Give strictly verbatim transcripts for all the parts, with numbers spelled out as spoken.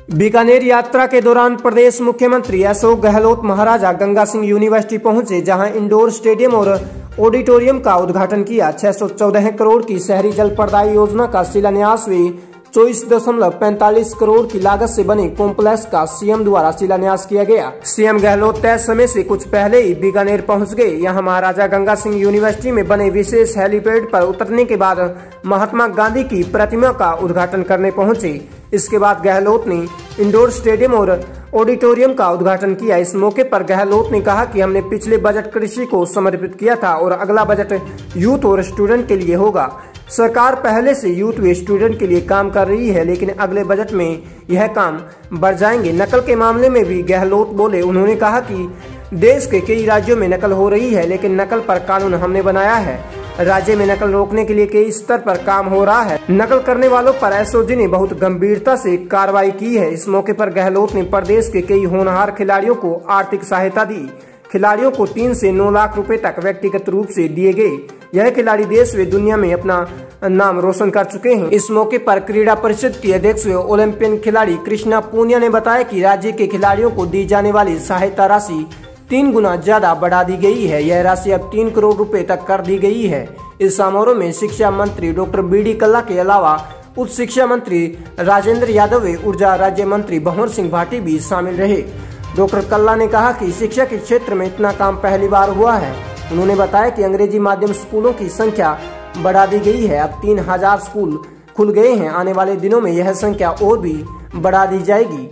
बीकानेर यात्रा के दौरान प्रदेश मुख्यमंत्री अशोक गहलोत महाराजा गंगा सिंह यूनिवर्सिटी पहुंचे, जहां इंडोर स्टेडियम और ऑडिटोरियम का उद्घाटन किया। छह सौ चौदह करोड़ की शहरी जल प्रदाय योजना का शिलान्यास व चौबीस दशमलव पैंतालीस करोड़ की लागत से बने कॉम्प्लेक्स का सीएम द्वारा शिलान्यास किया गया। सीएम गहलोत तय समय से कुछ पहले ही बीकानेर पहुंच गए। यहां महाराजा गंगा सिंह यूनिवर्सिटी में बने विशेष हेलीपैड पर उतरने के बाद महात्मा गांधी की प्रतिमा का उद्घाटन करने पहुंचे। इसके बाद गहलोत ने इंडोर स्टेडियम और ऑडिटोरियम का उद्घाटन किया। इस मौके पर गहलोत ने कहा कि हमने पिछले बजट कृषि को समर्पित किया था और अगला बजट यूथ और स्टूडेंट के लिए होगा। सरकार पहले से यूथ व स्टूडेंट के लिए काम कर रही है, लेकिन अगले बजट में यह काम बढ़ जाएंगे। नकल के मामले में भी गहलोत बोले। उन्होंने कहा कि देश के कई राज्यों में नकल हो रही है, लेकिन नकल पर कानून हमने बनाया है। राज्य में नकल रोकने के लिए कई स्तर पर काम हो रहा है। नकल करने वालों पर एसओजी ने बहुत गंभीरता से कार्रवाई की है। इस मौके पर गहलोत ने प्रदेश के कई होनहार खिलाड़ियों को आर्थिक सहायता दी। खिलाड़ियों को तीन से नौ लाख रुपए तक व्यक्तिगत रूप से दिए गए। यह खिलाड़ी देश व दुनिया में अपना नाम रोशन कर चुके हैं। इस मौके पर क्रीड़ा परिषद की अध्यक्ष व ओलंपियन खिलाड़ी कृष्णा पूनिया ने बताया कि राज्य के खिलाड़ियों को दी जाने वाली सहायता राशि तीन गुना ज्यादा बढ़ा दी गई है। यह राशि अब तीन करोड़ रुपए तक कर दी गई है। इस समारोह में शिक्षा मंत्री डॉक्टर बी डी कल्ला के अलावा उच्च शिक्षा मंत्री राजेंद्र यादव व ऊर्जा राज्य मंत्री भंवर सिंह भाटी भी शामिल रहे। डॉक्टर कल्ला ने कहा कि शिक्षा के क्षेत्र में इतना काम पहली बार हुआ है। उन्होंने बताया कि अंग्रेजी माध्यम स्कूलों की संख्या बढ़ा दी गई है। अब तीन हजार स्कूल खुल गए हैं। आने वाले दिनों में यह संख्या और भी बढ़ा दी जाएगी।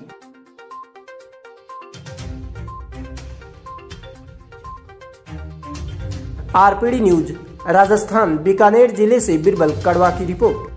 आरपीडी न्यूज राजस्थान बीकानेर जिले से बिरबल कड़वा की रिपोर्ट।